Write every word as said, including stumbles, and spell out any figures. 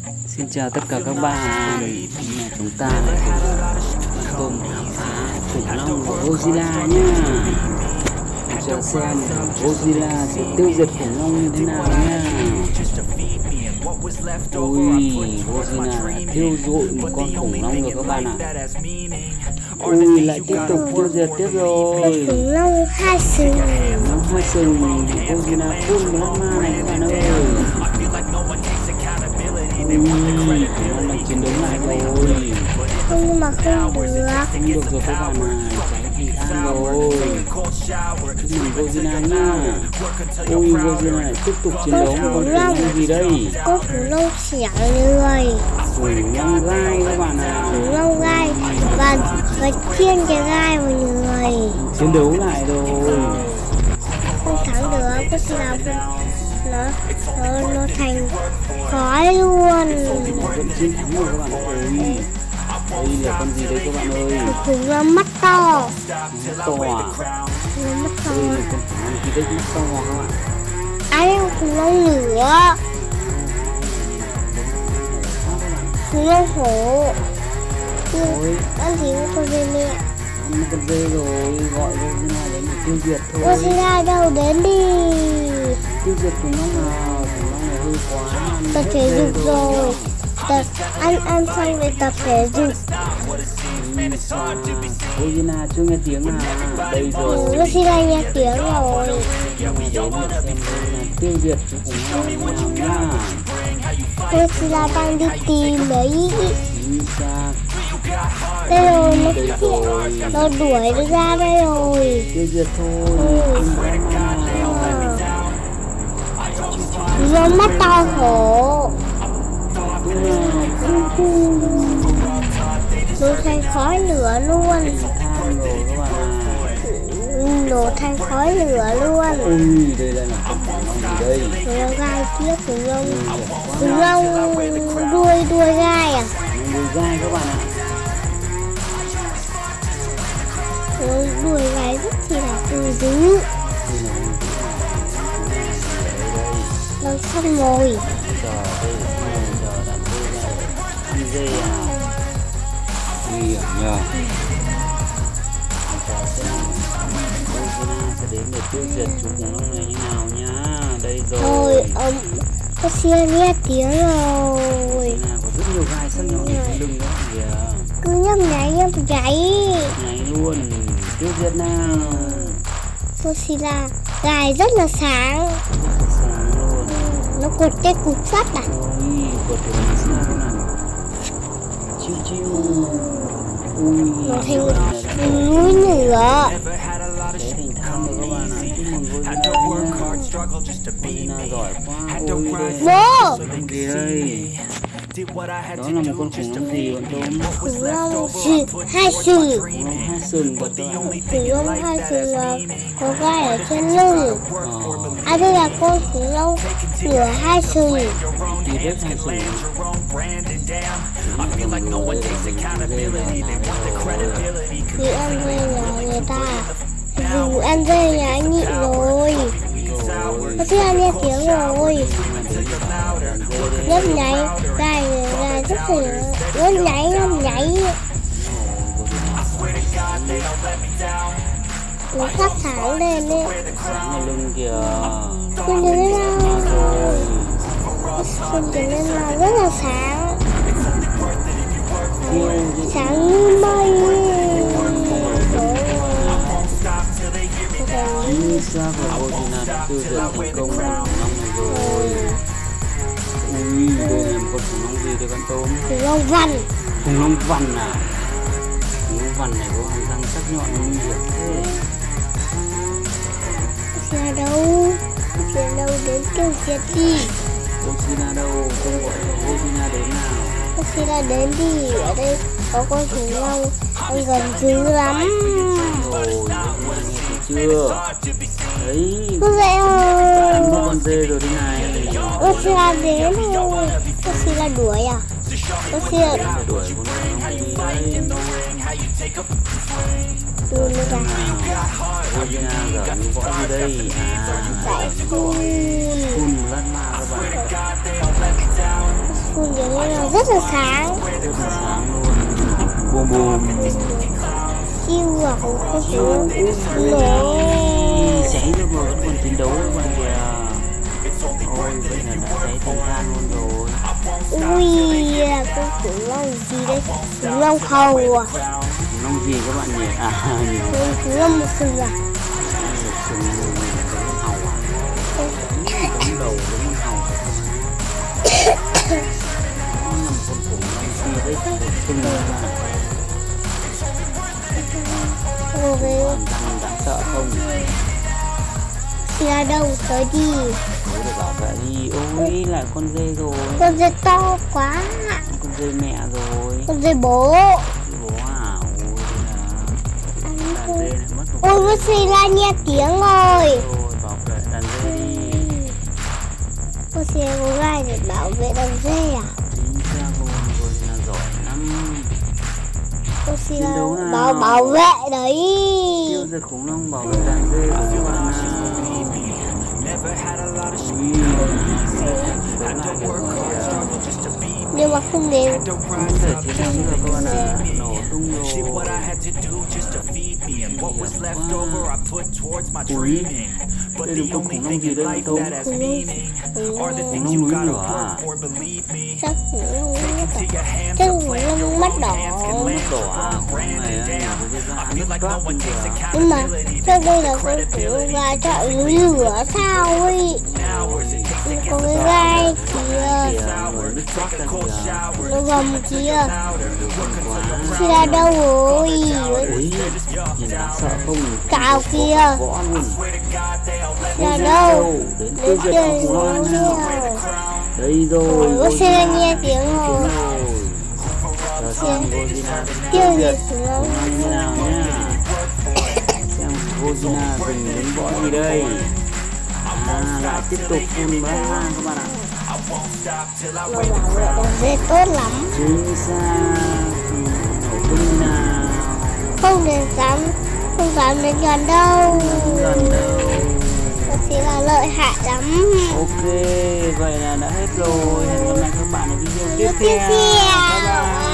Xin chào tất cả các bạn. Chúng ta lại cùng khám phá khủng long của Godzilla nhá. Chờ xem Godzilla sẽ tiêu diệt khủng long như thế nào nha. Ui, Godzilla đã thiêu rụi một con khủng long rồi các bạn ạ. Ui, lại tiếp tục tiêu diệt tiếp rồi. Khủng long hai sừng. Khủng long hai sừng Godzilla full plasma này các bạn ơi. Ui, khủng long đang chiến đấu lại rồi. Không, nhưng mà không được. Không được rồi các bạn à, cháy thì ăn rồi. Chúc mừng Godzilla nha. Ui, Godzilla lại tiếp tục chiến đấu. Con khủng long gì đây? Con khủng long xẻng người. Khủng long gai các bạn à. Khủng long gai và và chiên cái gai vào người. Chiến đấu lại rồi. Không thắng được, có khi nào nó nó nó thành khói luôn. Vẫn chiến thắng rồi các bạn ơi. Đây là con gì đấy các bạn ơi? Khủng long mắt to. Mắt to à? Khủng long mắt to. Đây là con khủng long gì đấy mắt to các bạn? Đấy, khủng long lửa. Khủng long hổ. Ôi, Ăn gì cũng con dê mẹ. ăn con dê rồi, gọi Godzilla đến để tiêu diệt thôi. Godzilla đâu đến đi. Tiêu diệt khủng long nào? Khủng long này hơi quá. Tập thể dục rồi. Tập ăn ăn xong rồi tập thể dục. Godzilla chưa nghe tiếng à? Đây rồi. Godzilla nghe tiếng rồi. Đến để xem Godzilla tiêu diệt chú khủng long nào nhá. Godzilla đang đi tìm đấy. Chính xác. Đây rồi, nó Đây rồi. nó đuổi nó ra đây rồi. Tiêu diệt thôi. Ừ. Không Nó mắt to hổ. Nó thành khói lửa luôn. than rồi các bạn à. Nổ thành khói lửa luôn. Ui, đây là con khủng long gì đây? Khủng long gai tiếp, khủng long khủng long đuôi đuôi gai à? Đuôi gai các bạn ạ. Khủng long đuôi gai rất chi là từ dữ. Nó xong rồi. Giờ đây là giờ đặt dê ra ăn dê à? Nguy hiểm nhờ. Giờ xem Godzilla sẽ đến để tiêu diệt chú khủng long này như nào nhá. Đây rồi. Thôi, ông có xe nghe tiếng rồi. Godzilla có rất nhiều gai sắc nhọn trên lưng đó kìa. Cứ nhấp nháy nhấp nháy. Này luôn, tiêu diệt nào. Godzilla gai rất là sáng. Sáng luôn. Nó cột cái cục sắt à? Ui, cột của mình sao thế nào? Chiêu chiêu. Ui, Nó thành núi lửa. đấy thành than rồi các bạn ạ. Chúc mừng Godzilla nha. Godzilla giỏi quá. Ui, đây Bố! con gì đây? Đó là một con khủng long gì bọn tôm? Khủng long sừng, hai sừng. Khủng long hai sừng bọn tôm. Khủng long hai sừng là có gai ở trên lưng. Ờ, À, đây là con khủng long lửa hai sừng. tí vết hai sừng. Vì ăn dê nhà người ta. Dù ăn dê nhà anh nhịn rồi. Nó chưa nghe tiếng rồi. Nhấp nháy, gai gai rất là nhấp nháy, nhấp nháy. Nó phát sáng lên đấy. Sáng ở lưng kìa. Không nhớ nào. Rồi. Không nhớ nào, rất là sáng. Tiêu diệt. Sáng như mây. Chính xác là Godzilla đã tiêu diệt thành công con khủng long này rồi. Ui, đây là một con khủng long gì đây con tôm? Khủng long vằn. Khủng long vằn à? Khủng long vằn này có hàm răng sắc nhọn nguy hiểm thế. Xe đâu? Xe đâu đến tiêu diệt đi. Godzilla đâu? Không gọi Godzilla đến nào? Godzilla đến đi. Ở đây có con khủng long đang gần dữ lắm. Rồi, Godzilla nghe thấy chưa? Đấy, Cứ vậy thôi. ăn mất con dê rồi đây này. Godzilla đến rồi. Godzilla đuổi à? Godzilla Phải đuổi con khủng long đi đây. đuổi nó ra. Godzilla giờ như võ gì đây? À, Tại phun. phun một lát ma các bạn. Phun không giống như nó rất là sáng. Rất là sáng luôn. Bùm bùm. Siêu à, không có xuống. Cháy rồi mà vẫn còn chiến đấu các bạn kìa. Ôi bây giờ đã cháy thành than luôn rồi. Ui là con khủng long gì đấy? Khủng long hầu à? Khủng long gì các bạn nhỉ? À nhỉ. Khủng long một sừng à? Sừng giống hầu à? Giống đầu giống con hầu. Nó là một con khủng long gì đấy? Sừng các bạn. Ồ cái Đang đáng sợ không? ra đâu tới đi. Mới được bảo vệ đi. Ôi lại con dê rồi. Con dê to quá. Con dê mẹ rồi. Con dê bố. Bố à? Ôi là đàn dê này mất một Ôi bác sĩ ra nghe tiếng rồi. rồi. Bảo vệ đàn dê đi. Bác sĩ có gai để bảo vệ đàn dê à? Chính xác luôn rồi là giỏi lắm. Bác sĩ Chiến đấu nào. bảo bảo vệ đấy. Tiêu diệt khủng long bảo vệ đàn dê của các bạn nào. Nhưng mà không đến. Không thể chiến thắng được các bạn ạ. Nổ tung rồi. Ui, đây là con khủng long gì đây Thông? Khủng long núi lửa à? Chắc khủng long mắt đỏ. Chắc khủng long mắt đỏ. Mắt đỏ à? Khủng long này á, nhìn cái da nước toát lên kìa. Nhưng mà chắc đây là con khủng long gai chạy núi lửa sao ấy. Có cái gai kìa. Người nước toát ra kìa. Nó gầm kìa. Chị ra đâu rồi? Ui, nhìn đáng sợ không? Cào kìa. Võ luôn. Ra đâu? Đến Đến tiêu diệt chơi khủng long nó nào. nhiều. Đây rồi. Ôi, bác xe nghe tiếng rồi. Giờ xem Godzilla Tiêu diệt khủng long. như nào nhá. Xem Godzilla dùng đến võ gì đây. À, lại tiếp tục phun bá các bạn ạ. Nó bảo vệ đàn dê tốt lắm. Chính xác. Nổ tung như nào. Không đến dám, không dám đến gần đâu. Gần đâu. Bác sĩ là lợi hại lắm. Ok, vậy là đã hết rồi. Hẹn gặp lại các bạn ở video tiếp Tiếp theo. theo. Bye bye.